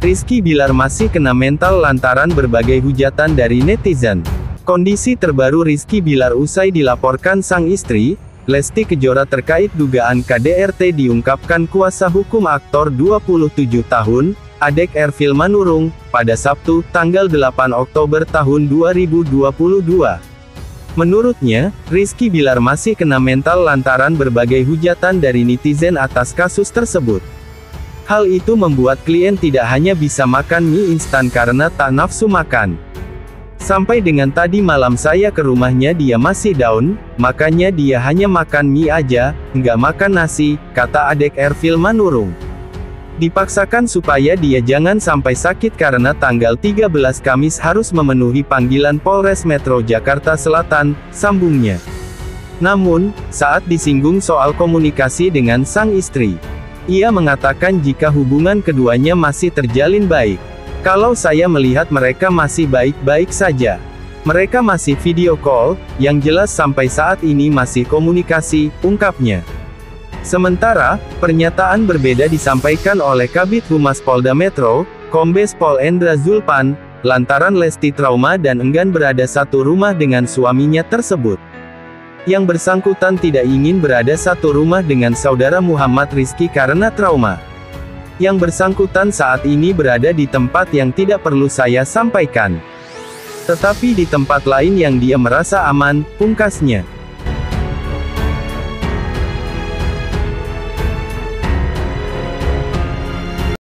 Rizky Bilar masih kena mental lantaran berbagai hujatan dari netizen. Kondisi terbaru Rizky Bilar usai dilaporkan sang istri, Lesti Kejora terkait dugaan KDRT diungkapkan kuasa hukum aktor 27 tahun, Adek Ervil Manurung, pada Sabtu, tanggal 8 Oktober tahun 2022. Menurutnya, Rizky Bilar masih kena mental lantaran berbagai hujatan dari netizen atas kasus tersebut. Hal itu membuat klien tidak hanya bisa makan mie instan karena tak nafsu makan. Sampai dengan tadi malam saya ke rumahnya dia masih down, makanya dia hanya makan mie aja, nggak makan nasi, kata Adek Ervil Manurung. Dipaksakan supaya dia jangan sampai sakit karena tanggal 13 Kamis harus memenuhi panggilan Polres Metro Jakarta Selatan, sambungnya. Namun, saat disinggung soal komunikasi dengan sang istri, ia mengatakan jika hubungan keduanya masih terjalin baik. Kalau saya melihat mereka masih baik-baik saja. Mereka masih video call, yang jelas sampai saat ini masih komunikasi, ungkapnya. Sementara, pernyataan berbeda disampaikan oleh Kabid Humas Polda Metro, Kombes Pol Endra Zulpan, lantaran Lesti trauma dan enggan berada satu rumah dengan suaminya tersebut. Yang bersangkutan tidak ingin berada satu rumah dengan saudara Muhammad Rizky karena trauma. Yang bersangkutan saat ini berada di tempat yang tidak perlu saya sampaikan. Tetapi di tempat lain yang dia merasa aman, pungkasnya.